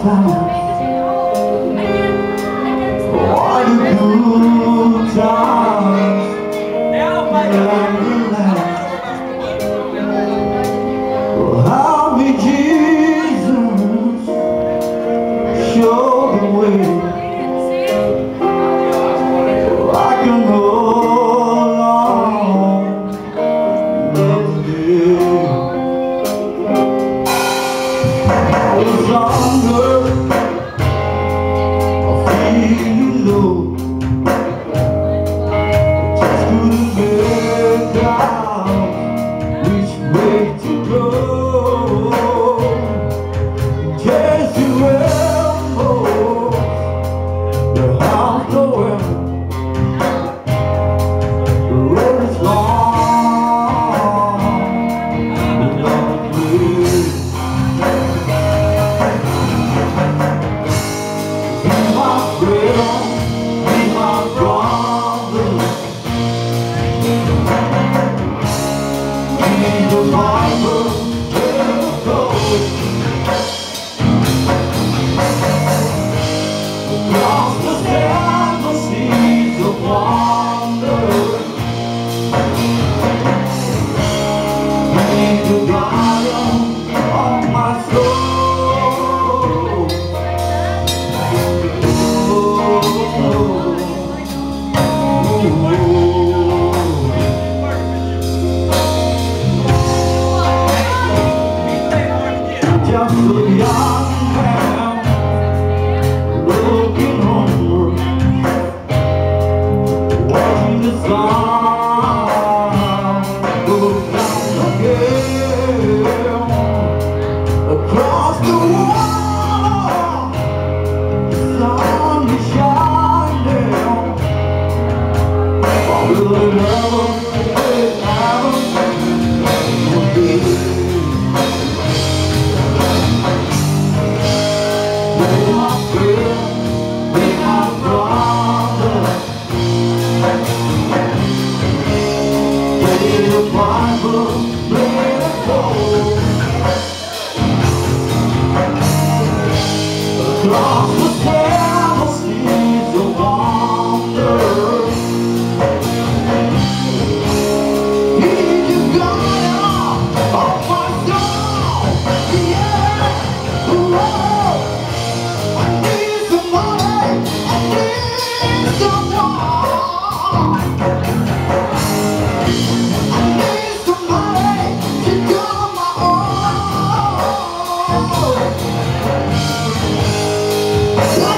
times, all the good times, how me Jesus show the way. I can go along another day. I was younger, I feel low, just couldn't get down which way to go. Just you elbow the house going, the road is long, the long way. Be my friend, be my brother, read the Bible, let it go. Across the seven seas of wonder, read the volume of my soul. Just a young man looking homeward, watching the sun go down again. Across the water, the sun is shining. Will it ever, one day? Be my friend, be my brother, read the Bible, let it go. Across the seven seas of wonder, He's the God of my soul. Yeah, whoa. I need somebody, I need someone, I need somebody to call my own.